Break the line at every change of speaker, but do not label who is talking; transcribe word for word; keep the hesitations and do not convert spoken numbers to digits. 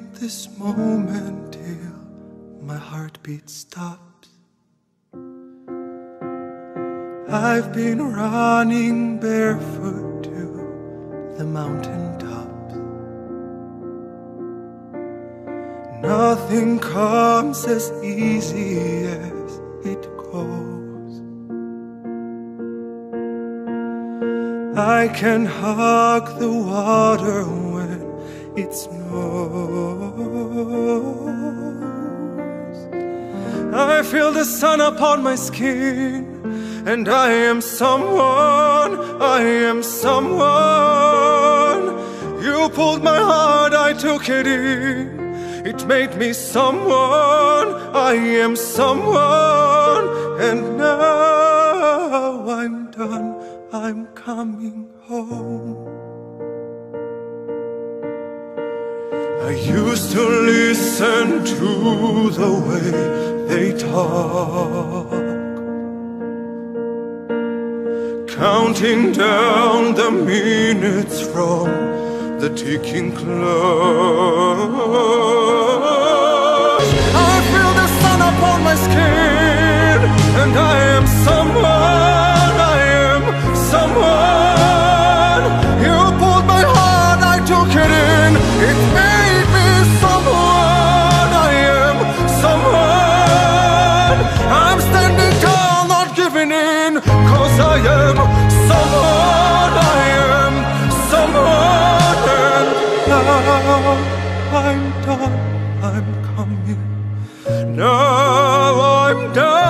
this moment till my heartbeat stops. I've been running barefoot to the mountain tops. Nothing comes as easy as it goes. I can hug the water when it snows. I feel the sun upon my skin, and I am someone, I am someone. You pulled my heart, I took it in. It made me someone, I am someone. And now I'm done, I'm coming home. I used to listen to the way they talk, counting down the minutes from the ticking clock. I feel the sun upon my skin, and I am someone, I am someone. You pulled my heart, I took it in. It made me someone, I am someone. I'm standing tall, not giving in, 'cause I am someone, I am someone. And now I'm done, I'm coming. Now I'm done.